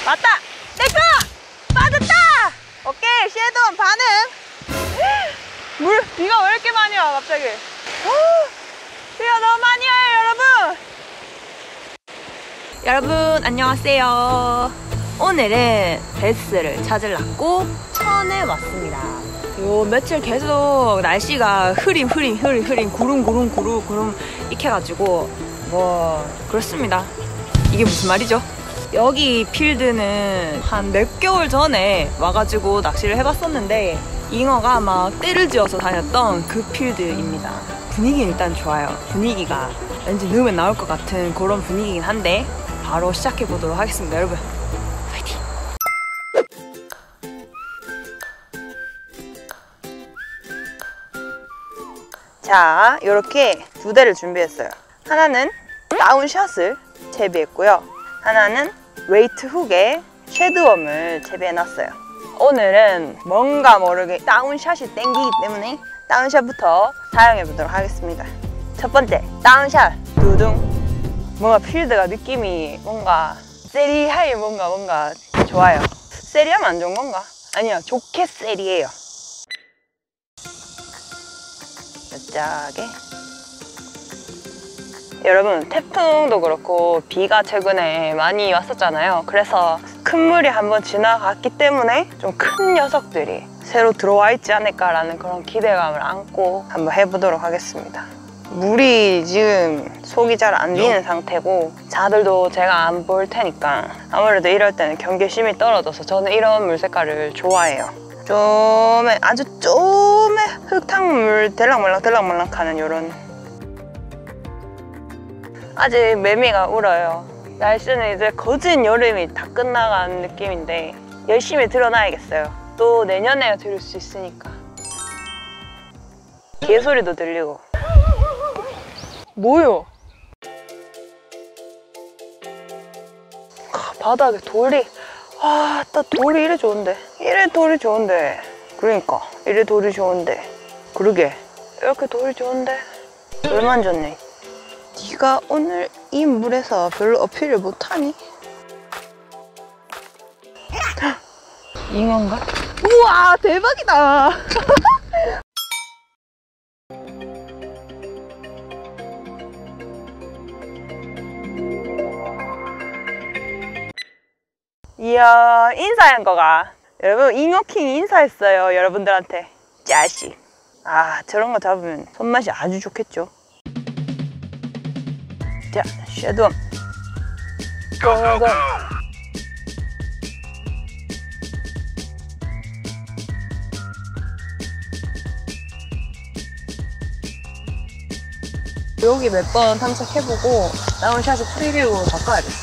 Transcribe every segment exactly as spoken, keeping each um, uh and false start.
맞다! 내꺼! 빠졌다! 오케이, 섀도우 반응! 물, 비가 왜 이렇게 많이 와, 갑자기? 비가 너무 많이 와요, 여러분! 여러분, 안녕하세요. 오늘은 베스를 찾으려고 천에 왔습니다. 요 며칠 계속 날씨가 흐림, 흐림, 흐림, 흐림, 구름, 구름, 구름, 구름 익혀가지고 뭐 그렇습니다. 이게 무슨 말이죠? 여기 필드는 한 몇 개월 전에 와가지고 낚시를 해봤었는데 잉어가 막 떼를 지어서 다녔던 그 필드입니다. 분위기는 일단 좋아요. 분위기가 왠지 넣으면 나올 것 같은 그런 분위기긴 한데 바로 시작해보도록 하겠습니다. 여러분 파이팅! 자, 이렇게 두 대를 준비했어요. 하나는 다운샷을 채비했고요. 하나는 웨이트 훅에 섀도우웜을 채비해놨어요. 오늘은 뭔가 모르게 다운샷이 땡기기 때문에 다운샷부터 사용해보도록 하겠습니다. 첫 번째, 다운샷 두둥. 뭔가 필드가 느낌이 뭔가 세리하게 뭔가 뭔가 좋아요. 세리하면 안 좋은 건가? 아니요, 좋게 세리해요. 짜게. 여러분, 태풍도 그렇고 비가 최근에 많이 왔었잖아요. 그래서 큰 물이 한번 지나갔기 때문에 좀 큰 녀석들이 새로 들어와 있지 않을까라는 그런 기대감을 안고 한번 해보도록 하겠습니다. 물이 지금 속이 잘 안 비는 상태고 자들도 제가 안 볼 테니까 아무래도 이럴 때는 경계심이 떨어져서 저는 이런 물 색깔을 좋아해요. 좀에 아주 좀에 흙탕물 들락말락 들락말락 하는 이런. 아직 매미가 울어요. 날씨는 이제 거진 여름이 다 끝나간 느낌인데 열심히 들어놔야겠어요. 또 내년에 들을 수 있으니까. 개소리도 들리고. 뭐요? 아, 바닥에 돌이. 아, 나 돌이 이래 좋은데. 이래 돌이 좋은데. 그러니까 이래 돌이 좋은데. 그러게 이렇게 돌이 좋은데 얼마나 좋네. 네가 오늘 이 물에서 별로 어필을 못하니? 잉어인가? 우와, 대박이다. 이야, 인사한 거가. 여러분, 잉어킹 인사했어요, 여러분들한테. 짜식. 아, 저런 거 잡으면 손맛이 아주 좋겠죠. 자, 섀도우. 고고고. 여기 몇 번 탐색해보고 다운샷을 프리릭으로 바꿔야겠어.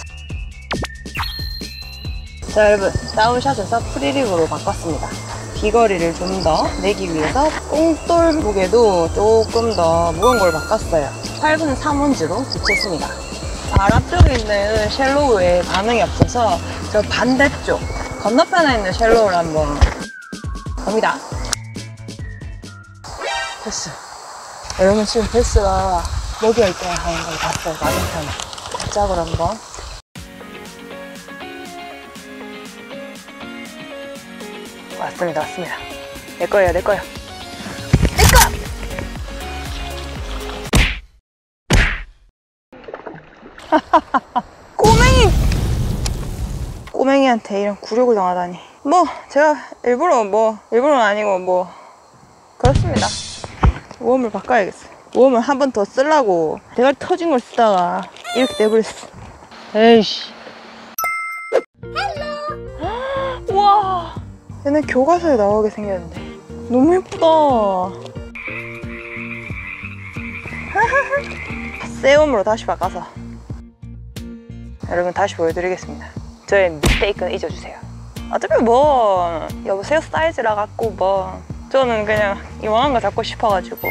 자, 여러분, 다운샷에서 프리릭으로 바꿨습니다. 비거리를 좀 더 내기 위해서 꽁돌 무게도 조금 더 무거운 걸 바꿨어요. 팔 분 삼 온즈로 붙였습니다. 발 앞쪽에 있는 쉘로우에 반응이 없어서 저 반대쪽 건너편에 있는 쉘로우를 한번 갑니다. 베스. 여러분, 지금 베스가 먹여 있다 하는 걸 봤어요. 맞은편에 살짝으로 한번. 왔습니다, 왔습니다. 내 거예요, 내 거예요. 내 거! 꼬맹이! 꼬맹이한테 이런 굴욕을 당하다니. 뭐, 제가 일부러 뭐, 일부러는 아니고 뭐, 그렇습니다. 웜을 바꿔야겠어요. 웜을 한 번 더 쓰려고 대가리 터진 걸 쓰다가 이렇게 내버렸어. 에이씨. 우와! 얘네 교과서에 나오게 생겼는데 너무 예쁘다. 새움으로 다시 바꿔서 여러분 다시 보여드리겠습니다. 저의 미스테이크는 잊어주세요. 어차피 뭐 여보세요 사이즈라 갖고 뭐 저는 그냥 이만한 거 잡고 싶어가지고.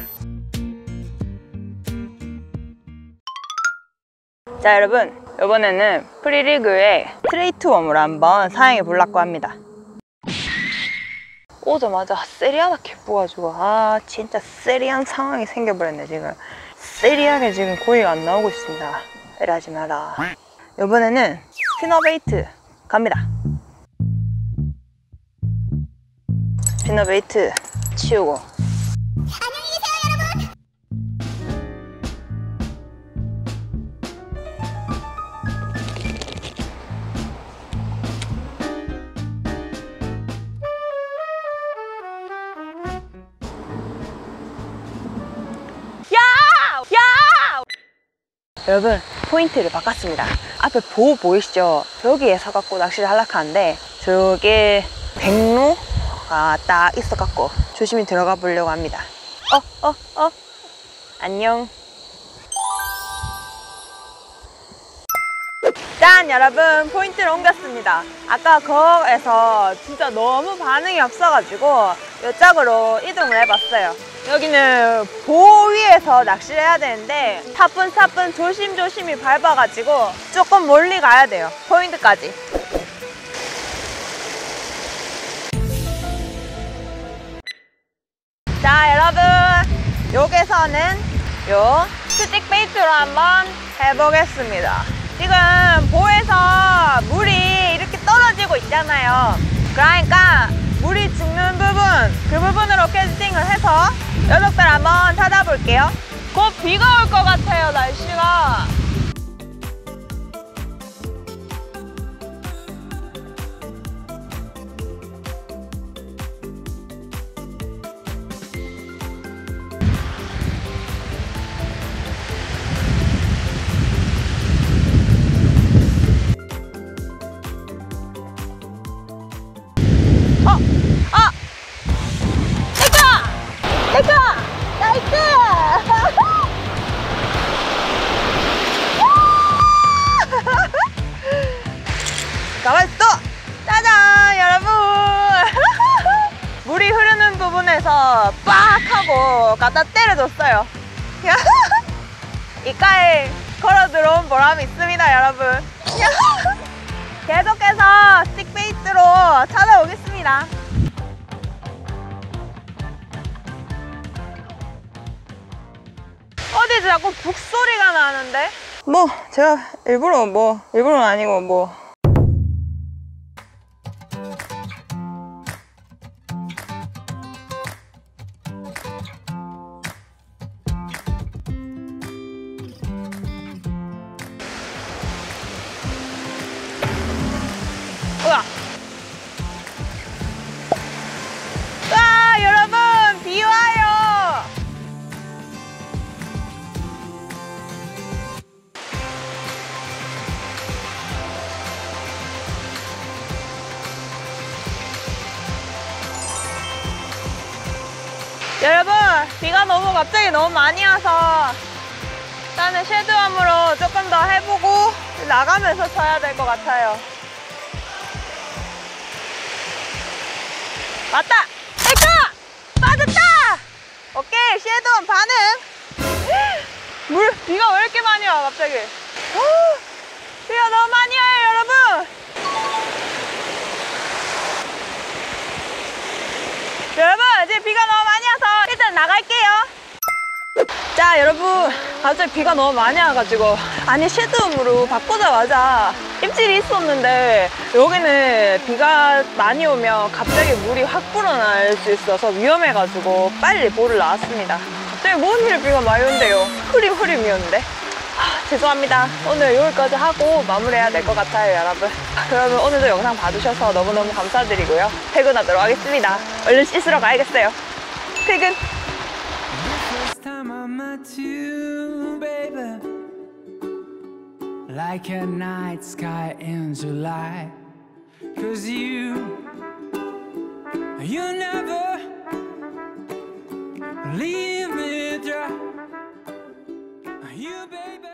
자, 여러분, 이번에는 프리리그의 스트레이트 웜을 한번 사용해 보려고 합니다. 오자마자 세리하게 예뻐가지고 아 진짜 세리한 상황이 생겨버렸네. 지금 세리하게 지금 고기가 안 나오고 있습니다. 이러지 마라. 이번에는 스피너베이트 갑니다. 비너베이트 치우고. 안녕히 계세요, 여러분. 야! 야! 여러분, 포인트를 바꿨습니다. 앞에 보 보이시죠? 여기에 서갖고 낚시를 하려고 하는데 저기 백로가 딱 있어갖고 조심히 들어가 보려고 합니다. 어, 어, 어. 안녕. 짠! 여러분, 포인트를 옮겼습니다. 아까 거에서 진짜 너무 반응이 없어가지고 이쪽으로 이동을 해봤어요. 여기는 보 위에서 낚시를 해야 되는데 사뿐사뿐 조심조심히 밟아가지고 조금 멀리 가야 돼요. 포인트까지. 자, 여러분, 여기서는 요 스틱 베이트로 한번 해보겠습니다. 지금 보에서 물이 이렇게 떨어지고 있잖아요. 그러니까 물이 죽는 부분, 그 부분으로 캐스팅을 해서 녀석들 한번 찾아볼게요. 곧 비가 올 것 같아요, 날씨가. 어! 어! 내꺼! 내꺼! 나이스! 가만있어! 짜잔! 여러분! 물이 흐르는 부분에서 빡! 하고 갖다 때려줬어요. 이까에 걸어 들어온 보람이 있습니다, 여러분. 계속해서 스틱베이트로 찾아오겠습니다. 어디 자꾸 북소리가 나는데? 뭐 제가 일부러 뭐 일부러는 아니고 뭐 우와! 와, 여러분, 비 와요! 여러분, 비가 너무 갑자기 너무 많이 와서 일단은 쉐드암으로 조금 더 해보고 나가면서 쳐야 될 것 같아요. 맞다! 됐다! 빠졌다! 오케이, 쉐드암 반응! 물, 비가 왜 이렇게 많이 와, 갑자기? 오, 비가 너무 많이 와요, 여러분! 여러분, 이제 비가 너무 많이 와서 일단 나갈게요. 자, 여러분, 갑자기 비가 너무 많이 와가지고 아니 쉐드움으로 바꾸자마자 입질이 있었는데 여기는 비가 많이 오면 갑자기 물이 확 불어날 수 있어서 위험해가지고 빨리 볼을 놨습니다. 갑자기 뭔 일 비가 많이 온대요. 흐림 흐림이었는데. 아, 죄송합니다. 오늘 여기까지 하고 마무리해야 될 것 같아요, 여러분. 그러면 오늘도 영상 봐주셔서 너무너무 감사드리고요. 퇴근하도록 하겠습니다. 얼른 씻으러 가야겠어요. 퇴근! You, baby, like a night sky in July. Cause you, you never leave